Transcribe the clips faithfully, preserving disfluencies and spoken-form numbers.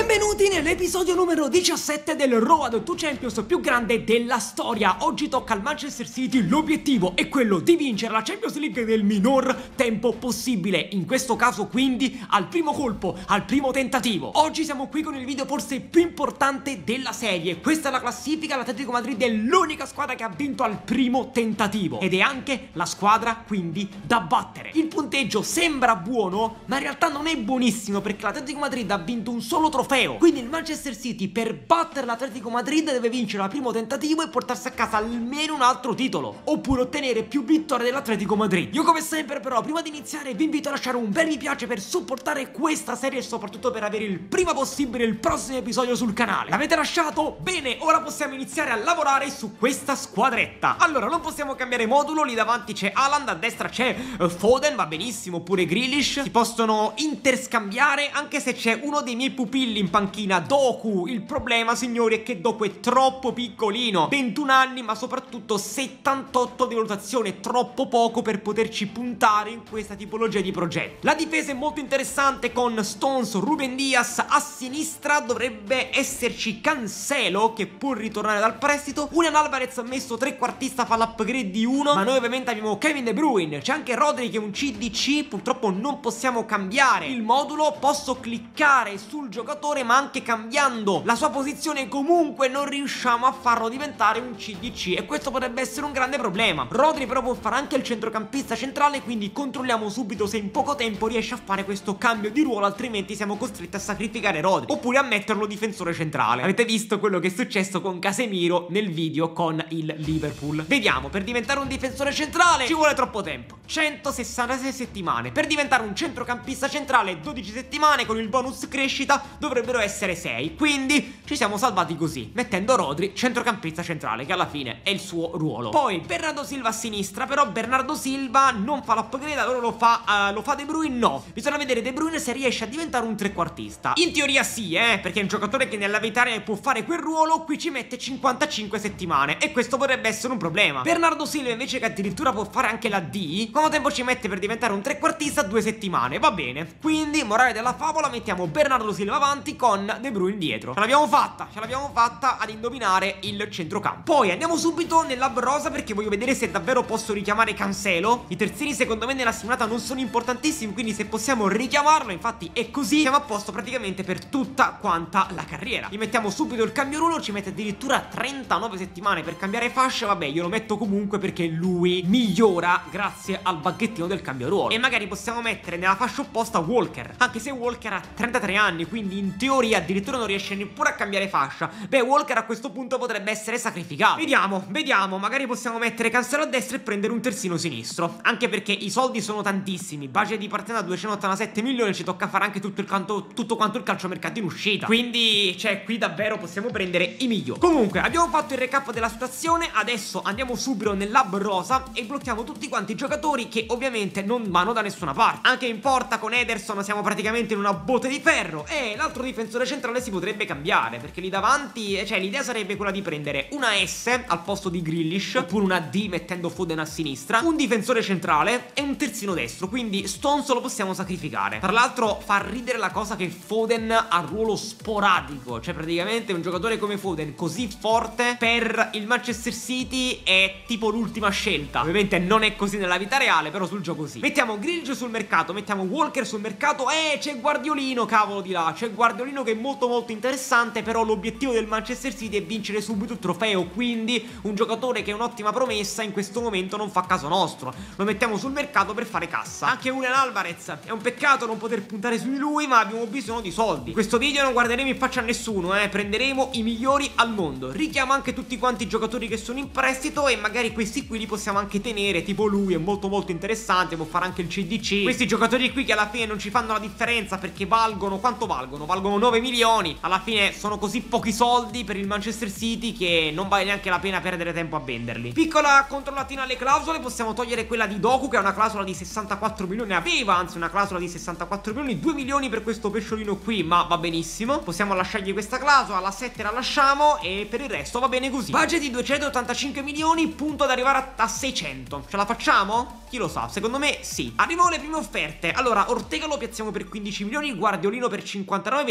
Benvenuti nell'episodio numero diciassette del Road to Champions più grande della storia. Oggi tocca al Manchester City, l'obiettivo è quello di vincere la Champions League nel minor tempo possibile. In questo caso quindi al primo colpo, al primo tentativo. Oggi siamo qui con il video forse più importante della serie. Questa è la classifica, l'Atletico Madrid è l'unica squadra che ha vinto al primo tentativo ed è anche la squadra quindi da battere. Il punteggio sembra buono, ma in realtà non è buonissimo perché l'Atletico Madrid ha vinto un solo trofeo. Quindi il Manchester City per battere l'Atletico Madrid deve vincere al primo tentativo e portarsi a casa almeno un altro titolo, oppure ottenere più vittorie dell'Atletico Madrid. Io come sempre però prima di iniziare vi invito a lasciare un bel mi piace per supportare questa serie e soprattutto per avere il prima possibile il prossimo episodio sul canale. L'avete lasciato? Bene, ora possiamo iniziare a lavorare su questa squadretta. Allora non possiamo cambiare modulo, lì davanti c'è Haaland, a destra c'è uh, Foden, va benissimo, oppure Grealish. Si possono interscambiare anche se c'è uno dei miei pupilli in panchina, Doku. Il problema signori è che Doku è troppo piccolino, ventuno anni ma soprattutto settantotto di valutazione, troppo poco per poterci puntare in questa tipologia di progetto. La difesa è molto interessante con Stones, Ruben Dias, a sinistra dovrebbe esserci Cancelo che può ritornare dal prestito, Julian Alvarez ha messo trequartista, fa l'upgrade di uno, ma noi ovviamente abbiamo Kevin De Bruyne, c'è anche Rodri che è un C D C, purtroppo non possiamo cambiare il modulo, posso cliccare sul giocatore ma anche cambiando la sua posizione comunque non riusciamo a farlo diventare un C D C e questo potrebbe essere un grande problema. Rodri però può fare anche il centrocampista centrale, quindi controlliamo subito se in poco tempo riesce a fare questo cambio di ruolo, altrimenti siamo costretti a sacrificare Rodri oppure a metterlo difensore centrale. Avete visto quello che è successo con Casemiro nel video con il Liverpool. Vediamo, per diventare un difensore centrale ci vuole troppo tempo, centosessantasei settimane, per diventare un centrocampista centrale dodici settimane, con il bonus crescita dovrebbero essere sei, quindi ci siamo salvati così, mettendo Rodri centrocampista centrale che alla fine è il suo ruolo. Poi Bernardo Silva a sinistra, però Bernardo Silva non fa l'upgrade, allora lo fa, uh, lo fa De Bruyne? No, bisogna vedere De Bruyne se riesce a diventare un trequartista. In teoria sì, eh, perché è un giocatore che nella vita reale può fare quel ruolo, qui ci mette cinquantacinque settimane e questo potrebbe essere un problema. Bernardo Silva invece che addirittura può fare anche la D, quanto tempo ci mette per diventare un trequartista? Due settimane, va bene. Quindi morale della favola, mettiamo Bernardo Silva avanti con De Bruyne dietro. Ce l'abbiamo fatta, ce l'abbiamo fatta ad indovinare il centrocampo. Poi andiamo subito nella rosa perché voglio vedere se davvero posso richiamare Cancelo. I terzini secondo me nella simulata non sono importantissimi, quindi se possiamo richiamarlo, infatti è così, siamo a posto praticamente per tutta quanta la carriera. Gli mettiamo subito il cambio ruolo, ci mette addirittura trentanove settimane per cambiare fascia, vabbè io lo metto comunque perché lui migliora grazie al baghettino del cambio ruolo. E magari possiamo mettere nella fascia opposta Walker, anche se Walker ha trentatré anni, quindi in teoria addirittura non riesce neppure a cambiare fascia. Beh, Walker a questo punto potrebbe essere sacrificato. Vediamo, vediamo, magari possiamo mettere Cancelo a destra e prendere un terzino sinistro, anche perché i soldi sono tantissimi, budget di partenza duecentonovantasette milioni, ci tocca fare anche tutto il canto, tutto quanto il calciomercato in uscita, quindi cioè qui davvero possiamo prendere i migliori. Comunque abbiamo fatto il recap della situazione, adesso andiamo subito nell'hub rosa e blocchiamo tutti quanti i giocatori che ovviamente non vanno da nessuna parte. Anche in porta con Ederson siamo praticamente in una botte di ferro e l'altro difensore centrale si potrebbe cambiare perché lì davanti, cioè l'idea sarebbe quella di prendere una S al posto di Grealish oppure una D mettendo Foden a sinistra, un difensore centrale e un terzino destro, quindi Stones lo possiamo sacrificare. Tra l'altro fa ridere la cosa che Foden ha ruolo sporadico, cioè praticamente un giocatore come Foden così forte per il Manchester City è tipo l'ultima scelta. Ovviamente non è così nella vita reale, però sul gioco sì. Mettiamo Grealish sul mercato, mettiamo Walker sul mercato, eh c'è Guardiolino, cavolo di là, c'è Guardiolino che è molto molto interessante, però l'obiettivo del Manchester City è vincere subito il trofeo, quindi un giocatore che è un'ottima promessa in questo momento non fa caso nostro, lo mettiamo sul mercato per fare cassa. Anche Julian Alvarez, è un peccato non poter puntare su di lui, ma abbiamo bisogno di soldi. In questo video non guarderemo in faccia a nessuno, eh, prenderemo i migliori al mondo. Richiamo anche tutti quanti i giocatori che sono in prestito e magari questi qui li possiamo anche tenere, tipo lui è molto molto interessante, può fare anche il C D C. Questi giocatori qui che alla fine non ci fanno la differenza perché valgono, quanto valgono? Valgono nove milioni, alla fine sono così pochi soldi per il Manchester City che non vale neanche la pena perdere tempo a venderli. Piccola controllatina alle clausole, possiamo togliere quella di Doku che ha una clausola di sessantaquattro milioni, aveva anzi una clausola di sessantaquattro milioni, due milioni per questo pesciolino qui, ma va benissimo, possiamo lasciargli questa clausola, la sette la lasciamo e per il resto va bene così. Budget di duecentottantacinque milioni, punto ad arrivare a, a seicento, ce la facciamo? Chi lo sa, secondo me sì. Arrivano le prime offerte. Allora, Ortega lo piazziamo per quindici milioni, Guardiolino per cinquantanove,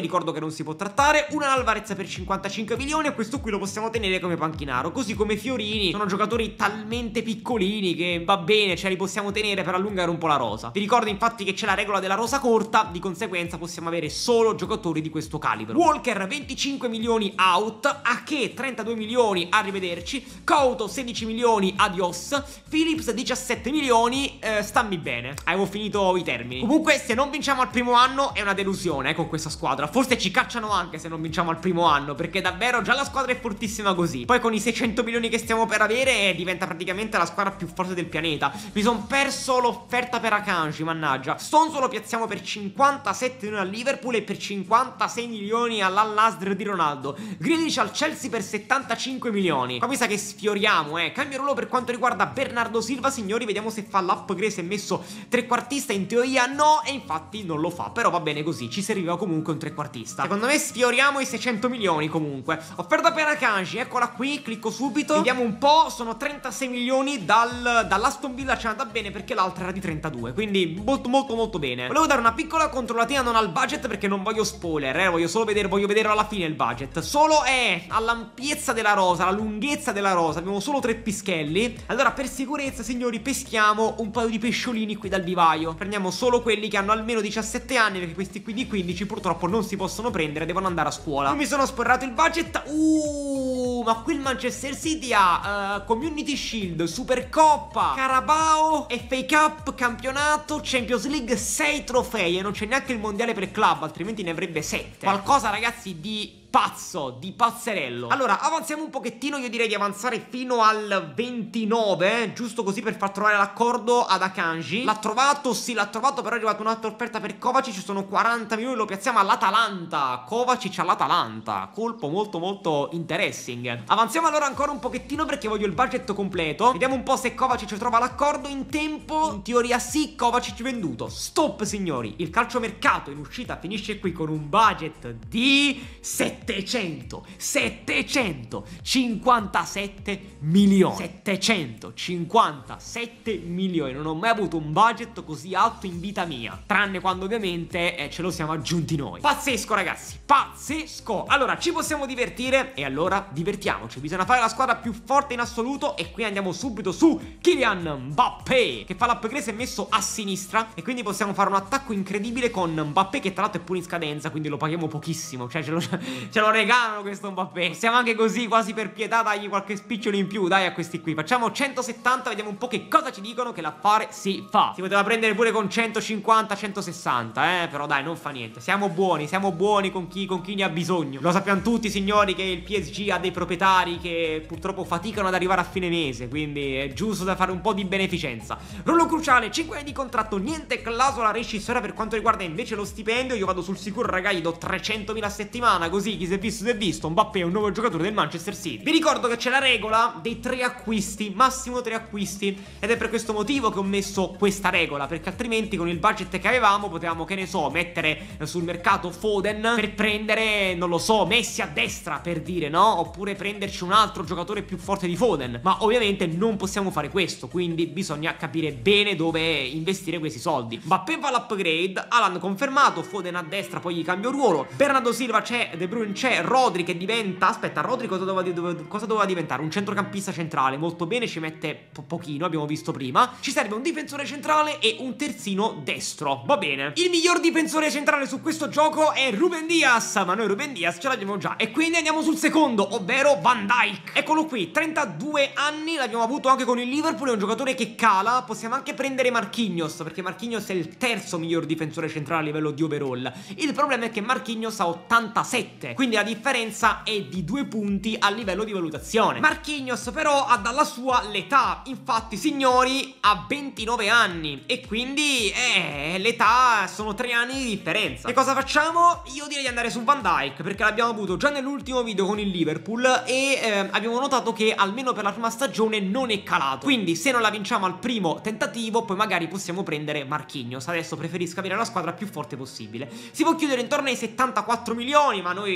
ricordo che non si può trattare, una Alvarez per cinquantacinque milioni e questo qui lo possiamo tenere come panchinaro, così come Fiorini. Sono giocatori talmente piccolini che va bene, ce li possiamo tenere per allungare un po' la rosa. Vi ricordo infatti che c'è la regola della rosa corta, di conseguenza possiamo avere solo giocatori di questo calibro. Walker venticinque milioni out, Ake trentadue milioni, arrivederci, Couto sedici milioni, adios, Phillips diciassette milioni, eh, stammi bene, avevo finito i termini. Comunque se non vinciamo al primo anno è una delusione eh, con questa squadra, forse ci cacciano anche se non vinciamo al primo anno, perché davvero già la squadra è fortissima così. Poi con i seicento milioni che stiamo per avere eh, diventa praticamente la squadra più forte del pianeta. Mi sono perso l'offerta per Akanji, mannaggia. Stonzo lo piazziamo per cinquantasette milioni al Liverpool e per cinquantasei milioni all'Al-Nassr di Ronaldo. Grealish al Chelsea per settantacinque milioni. Ma mi sa che sfioriamo, eh. Cambio ruolo per quanto riguarda Bernardo Silva, signori, vediamo se fa l'upgrade, se è messo trequartista, in teoria no, e infatti non lo fa, però va bene così, ci serviva comunque un trequartista. Secondo me sfioriamo i seicento milioni comunque. Offerta per Akanji, eccola qui, clicco subito, vediamo un po', sono trentasei milioni dal, dall'Aston Villa, ci è andata bene perché l'altra era di trentadue, quindi molto molto molto bene. Volevo dare una piccola controllatina non al budget perché non voglio spoiler, eh, voglio solo vedere, voglio vedere alla fine il budget. Solo è all'ampiezza della rosa, alla lunghezza della rosa, abbiamo solo tre pischelli. Allora per sicurezza, signori, peschiamo un paio di pesciolini qui dal vivaio. Prendiamo solo quelli che hanno almeno diciassette anni, perché questi qui di quindici purtroppo non si possono prendere, devono andare a scuola. Non mi sono spoilerato il budget. Uh, ma qui il Manchester City ha uh, Community Shield, Supercoppa, Carabao, F A Cup, campionato, Champions League, sei trofei e non c'è neanche il mondiale per club, altrimenti ne avrebbe sette. Qualcosa, ragazzi, di pazzo, di pazzerello. Allora, avanziamo un pochettino, io direi di avanzare fino al ventinove, giusto così per far trovare l'accordo ad Akanji. L'ha trovato, sì, l'ha trovato, però è arrivata un'altra offerta per Kovacic, ci sono quaranta milioni, lo piazziamo all'Atalanta. Kovacic all'Atalanta, colpo molto molto interesting. Avanziamo allora ancora un pochettino perché voglio il budget completo. Vediamo un po' se Kovacic trova l'accordo in tempo. In teoria sì, Kovacic venduto. Stop, signori, il calciomercato in uscita finisce qui con un budget di settecento settecentocinquantasette milioni. settecentocinquantasette milioni. Non ho mai avuto un budget così alto in vita mia, tranne quando ovviamente eh, ce lo siamo aggiunti noi. Pazzesco, ragazzi, pazzesco. Allora ci possiamo divertire e allora divertiamoci. Bisogna fare la squadra più forte in assoluto e qui andiamo subito su Kylian Mbappé, che fa l'upgrade, si è messo a sinistra e quindi possiamo fare un attacco incredibile con Mbappé, che tra l'altro è pure in scadenza, quindi lo paghiamo pochissimo, cioè ce lo ce lo regalano questo Mbappé. Siamo anche così, quasi per pietà, dagli qualche spicciolo in più, dai, a questi qui. Facciamo centosettanta, vediamo un po' che cosa ci dicono, che l'affare si fa. Si poteva prendere pure con centocinquanta centosessanta, eh, però dai, non fa niente. Siamo buoni, siamo buoni con chi, con chi ne ha bisogno. Lo sappiamo tutti, signori, che il P S G ha dei proprietari che purtroppo faticano ad arrivare a fine mese, quindi è giusto da fare un po' di beneficenza. Ruolo cruciale, cinque anni di contratto, niente clausola rescissoria per quanto riguarda invece lo stipendio. Io vado sul sicuro, raga, gli do trecentomila a settimana, così chi si è visto si è visto. Mbappé è un nuovo giocatore del Manchester City. Vi ricordo che c'è la regola dei tre acquisti, massimo tre acquisti, ed è per questo motivo che ho messo questa regola, perché altrimenti con il budget che avevamo potevamo, che ne so, mettere sul mercato Foden per prendere, non lo so, Messi a destra, per dire, no? Oppure prenderci un altro giocatore più forte di Foden, ma ovviamente non possiamo fare questo, quindi bisogna capire bene dove investire questi soldi. Mbappé va all'upgrade, Haaland confermato, Foden a destra, poi gli cambio ruolo, Bernardo Silva c'è, De Bruyne c'è, Rodri che diventa, aspetta, Rodri cosa doveva, dove, cosa doveva diventare? Un centrocampista centrale, molto bene, ci mette po pochino, abbiamo visto prima. Ci serve un difensore centrale e un terzino destro, va bene. Il miglior difensore centrale su questo gioco è Ruben Dias, ma noi Ruben Dias ce l'abbiamo già, e quindi andiamo sul secondo, ovvero Van Dijk. Eccolo qui, trentadue anni, l'abbiamo avuto anche con il Liverpool, è un giocatore che cala. Possiamo anche prendere Marquinhos, perché Marquinhos è il terzo miglior difensore centrale a livello di overall. Il problema è che Marquinhos ha ottantasette, quindi la differenza è di due punti a livello di valutazione. Marquinhos però ha dalla sua l'età, infatti signori ha ventinove anni e quindi eh, l'età sono tre anni di differenza. Che cosa facciamo? Io direi di andare su Van Dijk, perché l'abbiamo avuto già nell'ultimo video con il Liverpool e eh, abbiamo notato che almeno per la prima stagione non è calato, quindi se non la vinciamo al primo tentativo poi magari possiamo prendere Marquinhos. Adesso preferisco avere la squadra più forte possibile. Si può chiudere intorno ai settantaquattro milioni, ma noi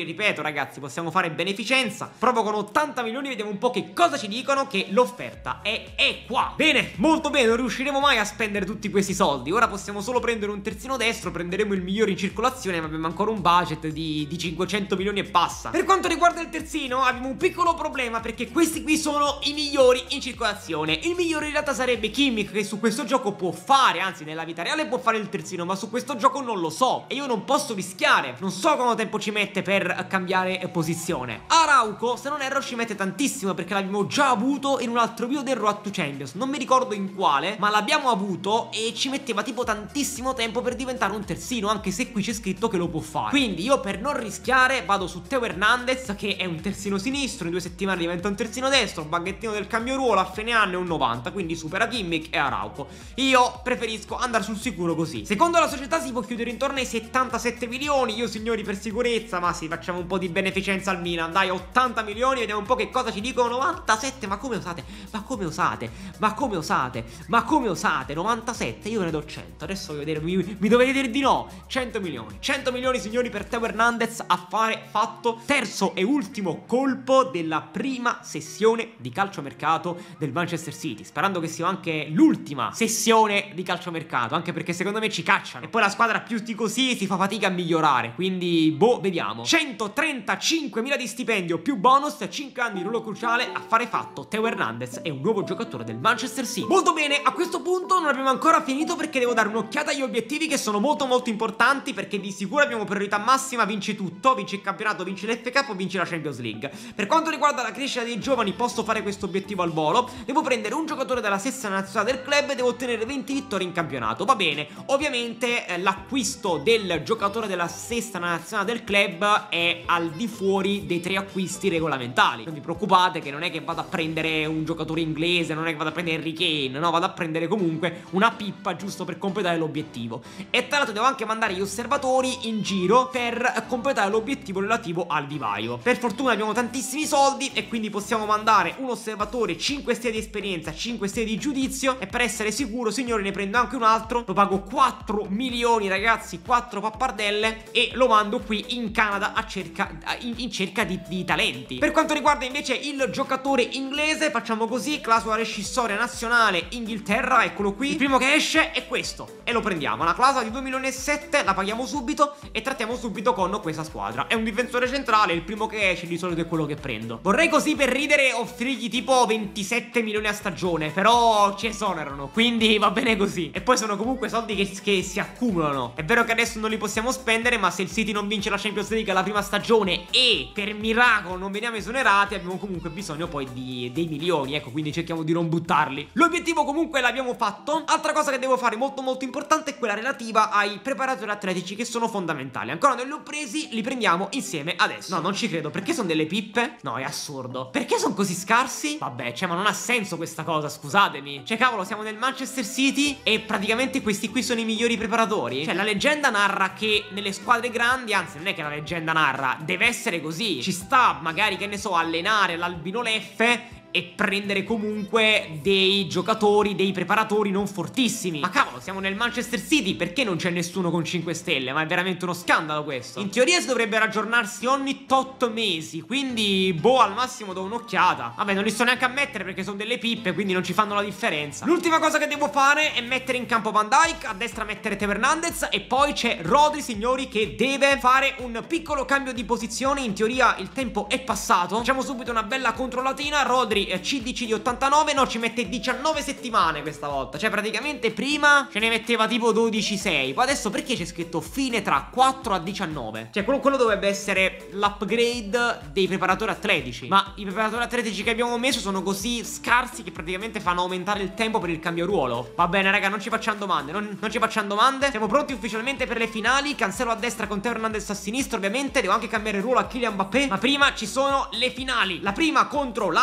ripeto ragazzi, possiamo fare beneficenza. Provo con ottanta milioni, vediamo un po' che cosa ci dicono, che l'offerta è equa. Bene, molto bene, non riusciremo mai a spendere tutti questi soldi. Ora possiamo solo prendere un terzino destro, prenderemo il migliore in circolazione, ma abbiamo ancora un budget di, di cinquecento milioni e passa. Per quanto riguarda il terzino abbiamo un piccolo problema, perché questi qui sono i migliori in circolazione. Il migliore in realtà sarebbe Kimmich, che su questo gioco può fare, anzi nella vita reale può fare il terzino, ma su questo gioco non lo so e io non posso rischiare. Non so quanto tempo ci mette per cambiare posizione. Arauco, se non erro, ci mette tantissimo, perché l'abbiamo già avuto in un altro video del Road to Champions, non mi ricordo in quale, ma l'abbiamo avuto e ci metteva tipo tantissimo tempo per diventare un terzino, anche se qui c'è scritto che lo può fare. Quindi io, per non rischiare, vado su Theo Hernandez, che è un terzino sinistro, in due settimane diventa un terzino destro, un baghettino del cambio ruolo, a fine anno è un novanta, quindi supera Kimmich e Arauco. Io preferisco andare sul sicuro così. Secondo la società si può chiudere intorno ai settantasette milioni. Io, signori, per sicurezza, ma sì, facciamo un po' di beneficenza al Milan, dai, ottanta milioni, vediamo un po' che cosa ci dicono. Novantasette, ma come osate? Ma come osate? Ma come osate? Ma come osate? novantasette, io ne do cento. Adesso voglio vedere, mi, mi dovete dire di no. cento milioni, cento milioni signori per Theo Hernandez, a fare fatto. Terzo e ultimo colpo della prima sessione di calciomercato del Manchester City, sperando che sia anche l'ultima sessione di calciomercato, anche perché secondo me ci cacciano e poi la squadra più di così si fa fatica a migliorare, quindi boh, vediamo. Centotrentacinquemila di stipendio più bonus, cinque anni di ruolo cruciale, a fare fatto. Theo Hernandez è un nuovo giocatore del Manchester City. Molto bene, a questo punto non abbiamo ancora finito, perché devo dare un'occhiata agli obiettivi, che sono molto molto importanti, perché di sicuro abbiamo priorità massima: vinci tutto, vinci il campionato, vinci l'F Cup, vinci la Champions League. Per quanto riguarda la crescita dei giovani, posso fare questo obiettivo al volo. Devo prendere un giocatore della sesta nazionale del club e devo ottenere venti vittorie in campionato. Va bene, ovviamente eh, l'acquisto del giocatore della sesta nazionale del club è al di fuori dei tre acquisti regolamentari. Non vi preoccupate che non è che vado a prendere un giocatore inglese, non è che vado a prendere Harry Kane, no, vado a prendere comunque una pippa giusto per completare l'obiettivo. E tra l'altro devo anche mandare gli osservatori in giro per completare l'obiettivo relativo al vivaio. Per fortuna abbiamo tantissimi soldi e quindi possiamo mandare un osservatore cinque stelle di esperienza, cinque stelle di giudizio, e per essere sicuro, signori, ne prendo anche un altro. Lo pago quattro milioni ragazzi, quattro pappardelle, e lo mando qui in Canada a cerca, in, in cerca di, di talenti. Per quanto riguarda invece il giocatore inglese, facciamo così: clausola rescissoria nazionale Inghilterra, eccolo qui. Il primo che esce è questo e lo prendiamo. La clausola di due milioni e sette la paghiamo subito e trattiamo subito con questa squadra. È un difensore centrale, il primo che esce di solito è quello che prendo. Vorrei così, per ridere, offrirgli tipo ventisette milioni a stagione, però ci esonerano, quindi va bene così. E poi sono comunque soldi che, che si accumulano. È vero che adesso non li possiamo spendere, ma se il City non vince la Champions League alla prima stagione e per miracolo non veniamo esonerati, abbiamo comunque bisogno poi di, dei milioni, ecco, quindi cerchiamo di non buttarli. L'obiettivo comunque l'abbiamo fatto. Altra cosa che devo fare molto molto importante è quella relativa ai preparatori atletici, che sono fondamentali. Ancora non li ho presi, li prendiamo insieme adesso. No, non ci credo, perché sono delle pippe? No, è assurdo. Perché sono così scarsi? Vabbè, cioè, ma non ha senso questa cosa, scusatemi. Cioè, cavolo, siamo nel Manchester City e praticamente questi qui sono i migliori preparatori? Cioè, la leggenda narra che nelle squadre grandi, anzi non è che la leggenda narra, deve essere così. Ci sta magari, che ne so, allenare l'Albino Leffe e prendere comunque dei giocatori, dei preparatori non fortissimi. Ma cavolo, siamo nel Manchester City, perché non c'è nessuno con cinque stelle? Ma è veramente uno scandalo questo. In teoria si dovrebbe aggiornarsi ogni tot mesi, quindi boh, al massimo do un'occhiata. Vabbè, non li sto neanche a mettere perché sono delle pippe, quindi non ci fanno la differenza. L'ultima cosa che devo fare è mettere in campo Van Dijk, a destra mettere Theo Hernandez, e poi c'è Rodri, signori, che deve fare un piccolo cambio di posizione. In teoria il tempo è passato. Facciamo subito una bella controllatina. Rodri C D C di ottantanove, no, ci mette diciannove settimane questa volta. Cioè praticamente prima ce ne metteva tipo dodici sei. Poi adesso perché c'è scritto fine tra quattro a diciannove? Cioè quello, quello dovrebbe essere l'upgrade dei preparatori atletici. Ma i preparatori atletici che abbiamo messo sono così scarsi che praticamente fanno aumentare il tempo per il cambio ruolo. Va bene raga, non ci facciamo domande, non, non ci facciamo domande. Siamo pronti ufficialmente per le finali. Cancelo a destra con Theo Hernandez a sinistra, ovviamente. Devo anche cambiare ruolo a Kylian Mbappé, ma prima ci sono le finali. La prima contro l'Arsenal,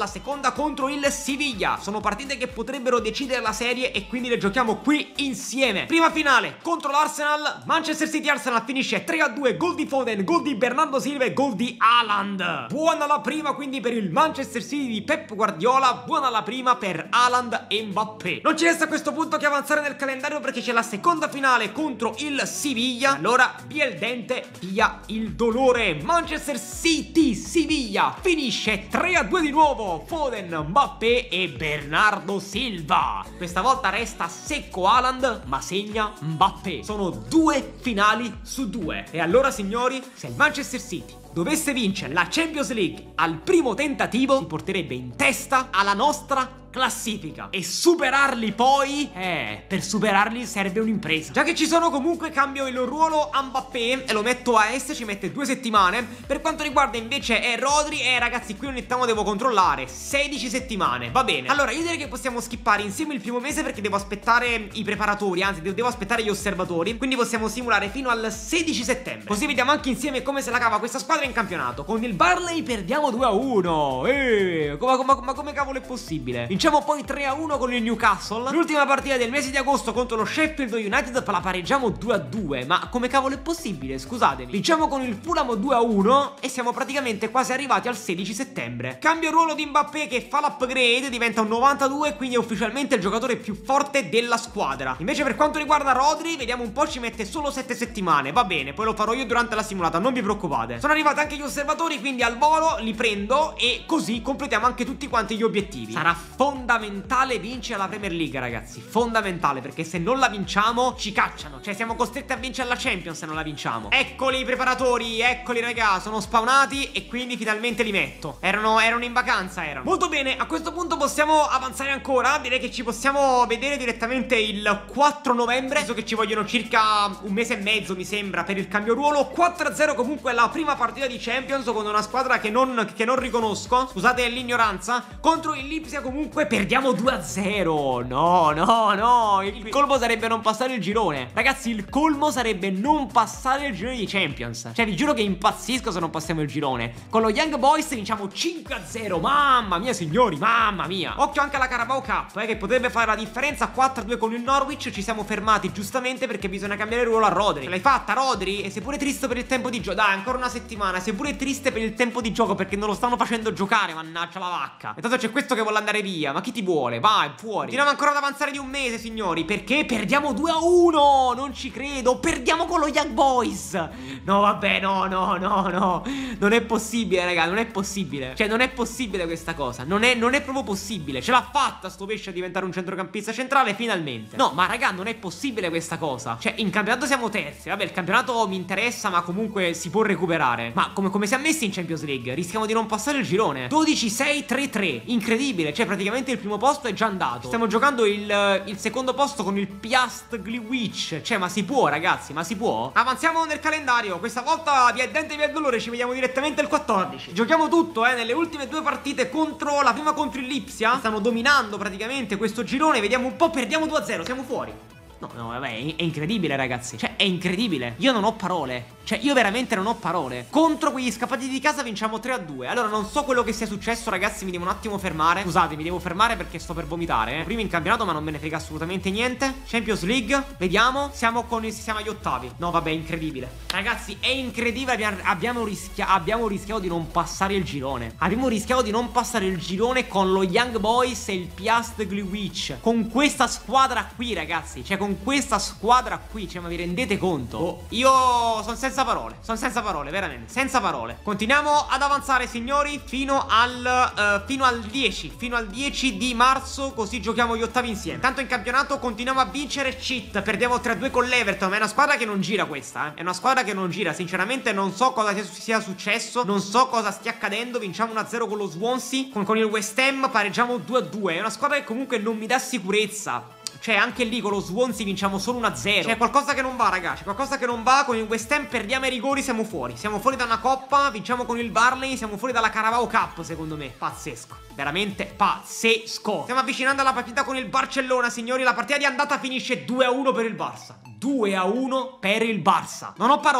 alla seconda contro il Siviglia. Sono partite che potrebbero decidere la serie e quindi le giochiamo qui insieme. Prima finale contro l'Arsenal. Manchester City Arsenal finisce tre a due, gol di Foden, gol di Bernardo Silva e gol di Haaland. Buona la prima quindi per il Manchester City di Pep Guardiola, buona la prima per Haaland e Mbappé. Non ci resta a questo punto che avanzare nel calendario perché c'è la seconda finale contro il Siviglia. Allora via il dente, via il dolore. Manchester City Siviglia finisce tre a due di nuovo. Foden, Mbappé e Bernardo Silva. Questa volta resta secco Haaland ma segna Mbappé. Sono due finali su due. E allora signori, se il Manchester City dovesse vincere la Champions League al primo tentativo, si porterebbe in testa alla nostra classifica. E superarli poi, eh, per superarli serve un'impresa. Già che ci sono comunque cambio il ruolo a Mbappé e lo metto a est, ci mette due settimane. Per quanto riguarda invece è Rodri, eh ragazzi qui ogni tanto devo controllare, sedici settimane, va bene. Allora io direi che possiamo skippare insieme il primo mese perché devo aspettare i preparatori, anzi devo aspettare gli osservatori. Quindi possiamo simulare fino al sedici settembre. Così vediamo anche insieme come se la cava questa squadra in campionato. Con il Burnley perdiamo due a uno. Eh, ma, ma, ma come cavolo è possibile? Vinciamo poi tre a uno con il Newcastle. L'ultima partita del mese di agosto contro lo Sheffield United la pareggiamo due a due. Ma come cavolo è possibile? Scusatemi. Vinciamo con il Fulham due a uno e siamo praticamente quasi arrivati al sedici settembre. Cambio ruolo di Mbappé che fa l'upgrade, diventa un novantadue, quindi è ufficialmente il giocatore più forte della squadra. Invece per quanto riguarda Rodri, vediamo un po', ci mette solo sette settimane. Va bene, poi lo farò io durante la simulata, non vi preoccupate. Sono arrivati anche gli osservatori, quindi al volo li prendo e così completiamo anche tutti quanti gli obiettivi. Sarà fondamentale vincere la Premier League, ragazzi. Fondamentale, perché se non la vinciamo ci cacciano. Cioè siamo costretti a vincere la Champions se non la vinciamo. Eccoli i preparatori, eccoli raga, sono spawnati e quindi finalmente li metto. Erano, erano in vacanza, erano. Molto bene, a questo punto possiamo avanzare ancora. Direi che ci possiamo vedere direttamente il quattro novembre, visto che ci vogliono circa un mese e mezzo mi sembra per il cambio ruolo. Quattro a zero comunque la prima partita di Champions con una squadra che non, che non riconosco. Scusate l'ignoranza. Contro il Lipsia comunque perdiamo due a zero. No, no, no. Il colmo sarebbe non passare il girone. Ragazzi, il colmo sarebbe non passare il girone di Champions. Cioè vi giuro che impazzisco se non passiamo il girone. Con lo Young Boys vinciamo cinque a zero. Mamma mia signori, mamma mia. Occhio anche alla Carabao Cup, eh, che potrebbe fare la differenza. Quattro a due con il Norwich. Ci siamo fermati giustamente perché bisogna cambiare ruolo a Rodri. L'hai fatta Rodri? E sei pure triste per il tempo di gioco. Dai, ancora una settimana. Sei pure triste per il tempo di gioco perché non lo stanno facendo giocare. Mannaggia la vacca. E tanto c'è questo che vuole andare via. Ma chi ti vuole? Vai, fuori. Continuiamo ancora ad avanzare di un mese, signori. Perché perdiamo due a uno. Non ci credo. Perdiamo con lo Young Boys. No, vabbè, no, no, no, no. Non è possibile, raga. Non è possibile. Cioè, non è possibile questa cosa. Non è, non è proprio possibile. Ce l'ha fatta sto pesce a diventare un centrocampista centrale, finalmente. No, ma raga, non è possibile questa cosa. Cioè, in campionato siamo terzi. Vabbè, il campionato mi interessa, ma comunque si può recuperare. Ma come, come siamo messi in Champions League? Rischiamo di non passare il girone. dodici sei tre tre. Incredibile. Cioè, praticamente il primo posto è già andato. Stiamo giocando il, il secondo posto con il Piast Gliwice. Cioè, ma si può, ragazzi, ma si può? Avanziamo nel calendario. Questa volta via il dente via il dolore. Ci vediamo direttamente il quattordici. Giochiamo tutto, eh. Nelle ultime due partite contro la prima contro il Lipsia. Stanno dominando praticamente questo girone. Vediamo un po'. Perdiamo due a zero. Siamo fuori. No, no, vabbè, è incredibile, ragazzi. Cioè, è incredibile. Io non ho parole. Cioè, io veramente non ho parole. Contro quegli scappati di casa vinciamo tre a due. Allora, non so quello che sia successo, ragazzi. Mi devo un attimo fermare. Scusate, mi devo fermare perché sto per vomitare, eh. Prima in campionato, ma non me ne frega assolutamente niente. Champions League, vediamo. Siamo con il, siamo agli ottavi. No, vabbè, incredibile. Ragazzi, è incredibile. Abbiamo, abbiamo, rischia abbiamo rischiato di non passare il girone. Abbiamo rischiato di non passare il girone con lo Young Boys e il Piast Gliwice. Con questa squadra qui, ragazzi. Cioè, con questa squadra qui. Cioè, ma vi rendete conto? Oh, io sono senza Senza parole, sono senza parole, veramente, senza parole. Continuiamo ad avanzare, signori, fino al uh, fino al dieci, fino al dieci di marzo, così giochiamo gli ottavi insieme. Tanto in campionato continuiamo a vincere. Cheat, perdiamo tre a due con l'Everton, ma è una squadra che non gira questa, eh. È una squadra che non gira, sinceramente non so cosa sia, sia successo, non so cosa stia accadendo. Vinciamo uno a zero con lo Swansea, con, con il West Ham pareggiamo due a due. È una squadra che comunque non mi dà sicurezza. Cioè anche lì con lo Swansea vinciamo solo uno a zero. C'è qualcosa che non va, raga. C'è qualcosa che non va. Con il West Ham perdiamo i rigori, siamo fuori. Siamo fuori da una coppa. Vinciamo con il Burnley. Siamo fuori dalla Carabao Cup, secondo me. Pazzesco. Veramente pazzesco. Stiamo avvicinando alla partita con il Barcellona, signori. La partita di andata finisce due a uno per il Barça. due a uno per il Barça. Non ho parole.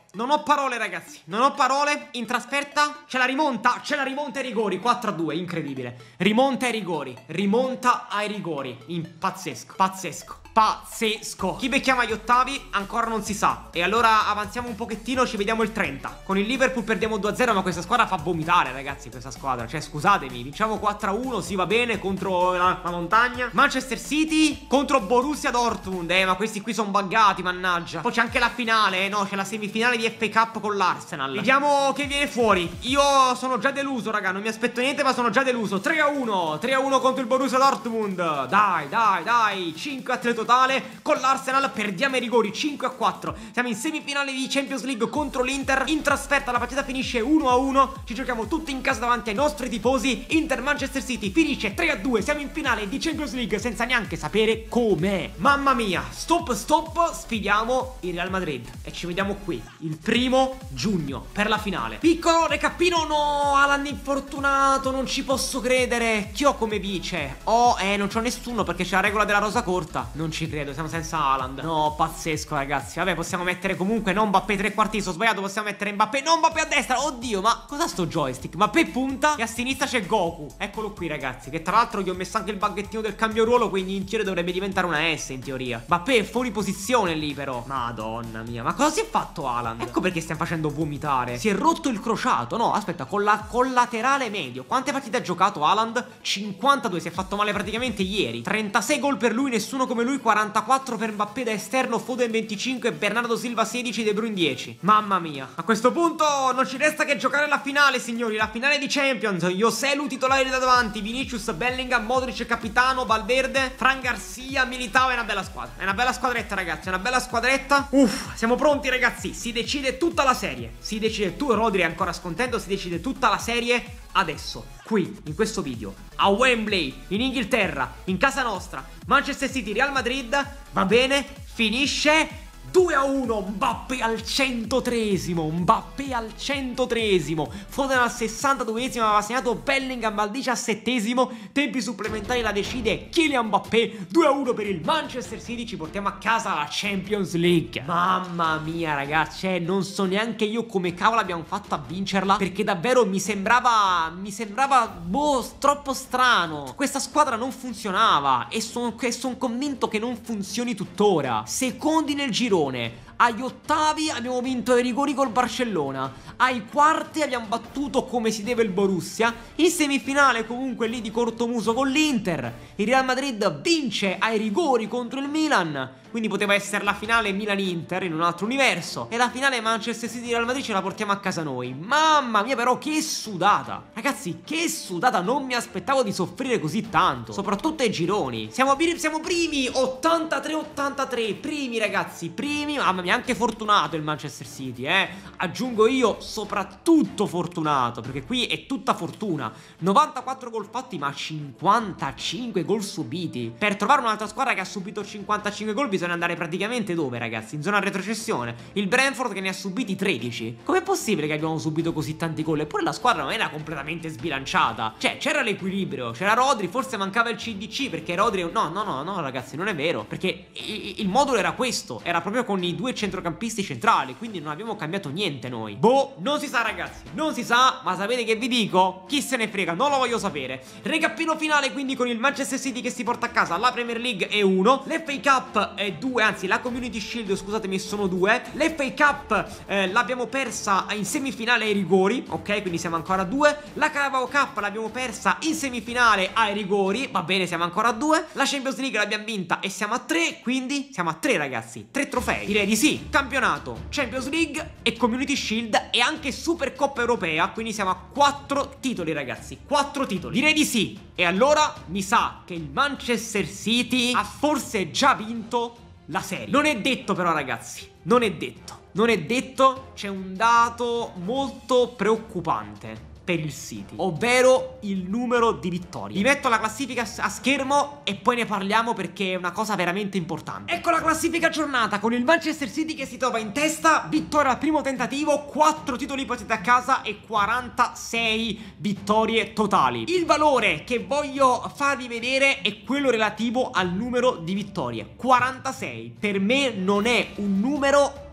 Non ho parole, ragazzi. Non ho parole. In trasferta c'è la rimonta. C'è la rimonta ai rigori. quattro a due, incredibile. Rimonta ai rigori. Rimonta ai rigori. In pazzesco. Pazzesco. Pazzesco. Chi becchiamo agli ottavi ancora non si sa. E allora avanziamo un pochettino, ci vediamo il trenta. Con il Liverpool perdiamo due a zero, ma questa squadra fa vomitare, ragazzi, questa squadra. Cioè, scusatemi, vinciamo quattro a uno, sì, va bene, contro la, la montagna. Manchester City contro Borussia Dortmund. Eh, ma questi qui sono buggati, mannaggia. Poi c'è anche la finale, eh, no, c'è la semifinale di F A Cup con l'Arsenal. Vediamo che viene fuori. Io sono già deluso, raga, non mi aspetto niente, ma sono già deluso. tre a uno, tre a uno contro il Borussia Dortmund. Dai, dai, dai, cinque a tre totale. Con l'Arsenal perdiamo i rigori, cinque a quattro. Siamo in semifinale di Champions League contro l'Inter. In trasferta la partita finisce uno a uno. Ci giochiamo tutti in casa davanti ai nostri tifosi. Inter Manchester City finisce tre a due. Siamo in finale di Champions League senza neanche sapere com'è. Mamma mia, stop stop. Sfidiamo il Real Madrid e ci vediamo qui il primo giugno per la finale. Piccolo recappino. No, Alan infortunato, non ci posso credere. Chi ho come vice? Oh, eh, non c'ho nessuno perché c'è la regola della rosa corta. Non ci credo, siamo senza Haaland. No, pazzesco, ragazzi. Vabbè, possiamo mettere comunque non Mbappé trequartista. Ho sbagliato, possiamo mettere Mbappé. Non Mbappé a destra. Oddio, ma cos'ha sto joystick? Mbappé punta e a sinistra c'è Goku. Eccolo qui, ragazzi. Che tra l'altro gli ho messo anche il baghettino del cambio ruolo, quindi in teoria dovrebbe diventare una S, in teoria. Mbappé è fuori posizione lì, però. Madonna mia, ma cosa si è fatto Haaland? Ecco perché stiamo facendo vomitare. Si è rotto il crociato. No, aspetta, con la collaterale medio. Quante partite ha giocato Haaland? cinquantadue, si è fatto male praticamente ieri. trentasei gol per lui, nessuno come lui. quarantaquattro per Mbappé da esterno, Foden venticinque, Bernardo Silva sedici, De Bruyne dieci. Mamma mia. A questo punto non ci resta che giocare la finale, signori. La finale di Champions. Joselu titolare da davanti, Vinicius, Bellingham, Modric capitano, Valverde, Fran Garcia, Militao. È una bella squadra. È una bella squadretta, ragazzi. È una bella squadretta. Uff, siamo pronti, ragazzi. Si decide tutta la serie. Si decide tu, Rodri è ancora scontento. Si decide tutta la serie adesso, qui, in questo video, a Wembley, in Inghilterra, in casa nostra. Manchester City, Real Madrid. Va bene, finisce due a uno. Mbappé al centotreesimo. Mbappé al centotreesimo. Foden al sessantaduesimo aveva segnato, Bellingham al diciassettesimo. Tempi supplementari la decide Kylian Mbappé. due a uno per il Manchester City. Ci portiamo a casa la Champions League. Mamma mia, ragazzi, eh, non so neanche io come cavolo abbiamo fatto a vincerla, perché davvero mi sembrava Mi sembrava boh, troppo strano. Questa squadra non funzionava e sono son convinto che non funzioni tuttora. Secondi nel girone. Agli ottavi abbiamo vinto ai rigori col Barcellona. Ai quarti abbiamo battuto come si deve il Borussia. In semifinale comunque lì di cortomuso con l'Inter. Il Real Madrid vince ai rigori contro il Milan. Quindi poteva essere la finale Milan-Inter in un altro universo. E la finale Manchester City-Real Madrid ce la portiamo a casa noi. Mamma mia, però che sudata. Ragazzi, che sudata. Non mi aspettavo di soffrire così tanto. Soprattutto ai gironi. Siamo, siamo primi. ottantatré ottantatré. Primi, ragazzi, primi. Mamma mia, anche fortunato il Manchester City, eh. Aggiungo io, soprattutto fortunato, perché qui è tutta fortuna. novantaquattro gol fatti, ma cinquantacinque gol subiti. Per trovare un'altra squadra che ha subito cinquantacinque gol bisogna andare praticamente dove, ragazzi? In zona retrocessione. Il Brentford che ne ha subiti tredici. Com'è possibile che abbiamo subito così tanti gol? Eppure la squadra non era completamente sbilanciata. Cioè, c'era l'equilibrio, c'era Rodri, forse mancava il C D C, perché Rodri... No, no, no, no, ragazzi, non è vero. Perché il modulo era questo. Era proprio con i due centrocampisti centrali, quindi non abbiamo cambiato niente noi. Boh, non si sa, ragazzi, non si sa. Ma sapete che vi dico? Chi se ne frega, non lo voglio sapere. Recappino finale quindi con il Manchester City che si porta a casa la Premier League è uno, l'F A Cup è due, anzi la Community Shield, scusatemi, sono due. L'F A Cup eh, l'abbiamo persa in semifinale ai rigori, ok, quindi siamo ancora a due. La Carabao Cup l'abbiamo persa in semifinale ai rigori, va bene, siamo ancora a due. La Champions League l'abbiamo vinta e siamo a tre, quindi siamo a tre, ragazzi, tre trofei. Direi di sì. Campionato, Champions League e Community Shield e anche Supercoppa Europea, quindi siamo a quattro titoli, ragazzi, quattro titoli. Direi di sì. E allora mi sa che il Manchester City ha forse già vinto la serie. Non è detto però, ragazzi, non è detto. Non è detto, c'è un dato molto preoccupante per il City, ovvero il numero di vittorie. Vi metto la classifica a schermo e poi ne parliamo perché è una cosa veramente importante. Ecco la classifica aggiornata con il Manchester City che si trova in testa, vittoria al primo tentativo, quattro titoli portati a casa e quarantasei vittorie totali. Il valore che voglio farvi vedere è quello relativo al numero di vittorie, quarantasei. Per me non è un numero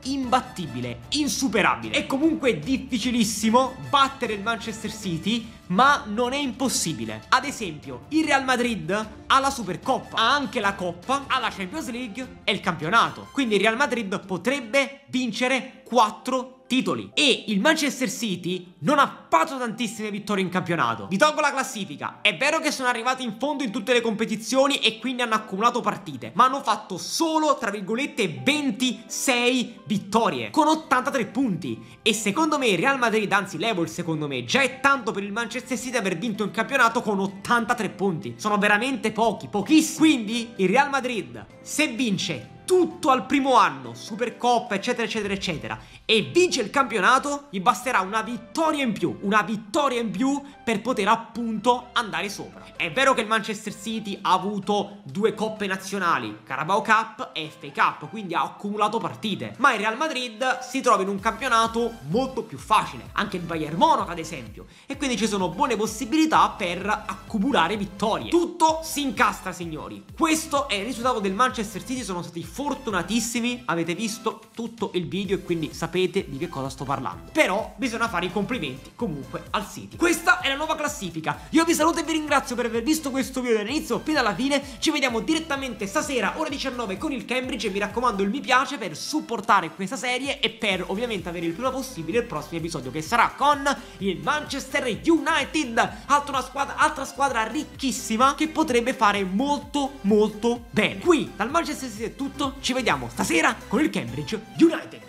imbattibile, insuperabile. È comunque difficilissimo battere il Manchester City, ma non è impossibile. Ad esempio, il Real Madrid ha la Supercoppa, ha anche la Coppa, ha la Champions League e il campionato. Quindi il Real Madrid potrebbe vincere quattro titoli e il Manchester City non ha fatto tantissime vittorie in campionato. Vi tolgo la classifica. È vero che sono arrivati in fondo in tutte le competizioni e quindi hanno accumulato partite, ma hanno fatto solo, tra virgolette, ventisei vittorie con ottantatré punti. E secondo me il Real Madrid, anzi levo il secondo me, già è tanto per il Manchester City aver vinto in campionato con ottantatré punti. Sono veramente pochi, pochissimi. Quindi il Real Madrid, se vince tutto al primo anno, Supercoppa eccetera eccetera eccetera, e vince il campionato, gli basterà una vittoria in più, una vittoria in più per poter appunto andare sopra. È vero che il Manchester City ha avuto due coppe nazionali, Carabao Cup e F A Cup, quindi ha accumulato partite, ma il Real Madrid si trova in un campionato molto più facile, anche il Bayern Monaco ad esempio, e quindi ci sono buone possibilità per accumulare vittorie. Tutto si incastra, signori. Questo è il risultato del Manchester City, sono stati fortunatissimi, avete visto tutto il video e quindi sapete di che cosa sto parlando. Però bisogna fare i complimenti comunque al City. Questa è la nuova classifica. Io vi saluto e vi ringrazio per aver visto questo video dall'inizio fino alla fine. Ci vediamo direttamente stasera ore diciannove con il Cambridge e mi raccomando il mi piace per supportare questa serie e per ovviamente avere il prima possibile il prossimo episodio, che sarà con il Manchester United, altra, una squadra, altra squadra ricchissima che potrebbe fare molto molto bene. Qui dal Manchester City è tutto. Ci vediamo stasera con il Cambridge United.